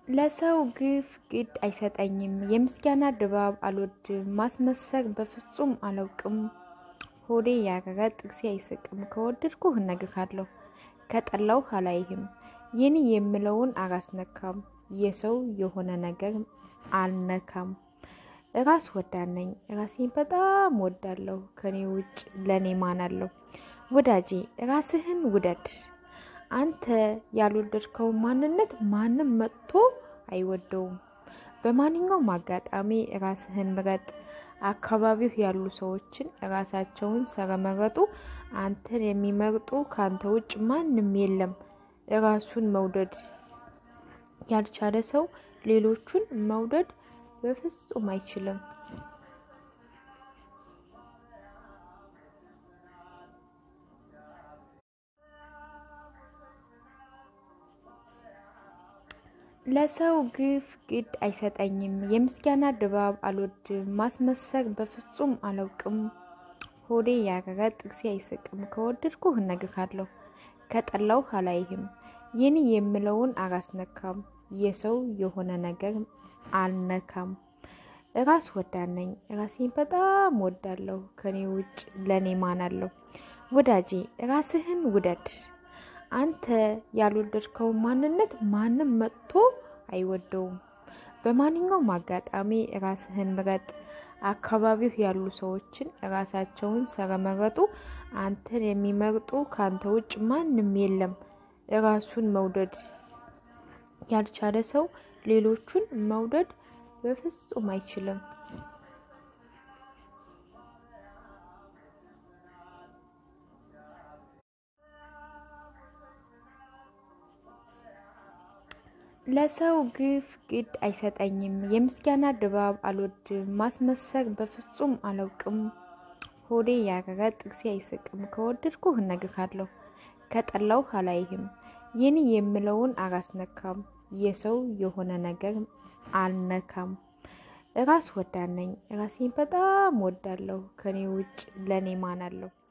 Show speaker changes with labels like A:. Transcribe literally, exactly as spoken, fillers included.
A: ለሰው ግፍ ግድ አይሰጠኝም የምስጋና ድባብ አልወድም ማስመሰል በፍጹም አላውቅም ሆዴ ያረረ ጥርሴ አይስቅም ከወደድኩህ እነግርሃለሁ ከጠላው አላይህም የኔ የምለውን አላስነካም የሰው የሆነ ነገር አልነካም ራስ ወዳድ ነኝ ራሴን በጣም ወዳለሁ ከኔ ውጭ ለኔ ማን አለው ወዳጄ ራስህን ውደድ አንተ ያልወደድከው ማንነት ማንም መጥቶ አይወደውም በማንኛውም አጋጣሚ ራስህን ምረጥ አካባቢው ያሉ ሰዎችን ራሳቸውን ስለመረጡ አንተን የሚመርጡ ካንተ ውጭ ማንም የለም እራሱን መውደድ ያልቻለ ሰው ሌሎቹን መውደድ በፍጹም አይችልም ለሰው ግፍ ግድ አይሰጠኝም የምስጋና ድባብ አልወድም ማስመሰል በፍጹም አላውቅም ሆዴ ያረረ ጥርሴ አይስቅም ከወደድኩህ እነግርሃለሁ ከጠላው አላይህም የኔ የምለውን አላስነካም የሰው የሆነ ነገር አልነካም ራስ ወዳድ ነኝ ራሴን በጣም ወዳለሁ ከኔ ውጭ ለኔ ማን አለው ወዳጄ ራስህን ውደድ አንተ ያልወደድከው ማንነት ማንም መጥቶ አይወደውም በማንኛውም አጋጣሚ ራስህን ምረጥ አካባቢው ያሉ ሰዎችን ራሳቸውን ስለመረጡ አንተን የሚመርጡ ካንተ ውጭ ማንም የለም ራሱን መውደድ ያልቻለ ሰው ሌሎቹን መውደድ በፍጹም አይችልም ለሰው ግፍ ግድ አይሰጠኝም የምስጋና ድባብ አልወድም ማስመሰል በፍጹም አላውቅም ሆዴ ያረረ ጥርሴ አይስቅም ከወደድኩህ እነግርሃለሁ ከጠላው አላይህም የኔ የምለውን አላስነካም የሰው የሆነ ነገር አልነካም ራስ ወዳድ ነኝ ራሴን በጣም ወዳለሁ ከኔ ውጭ ለኔ ማን አለው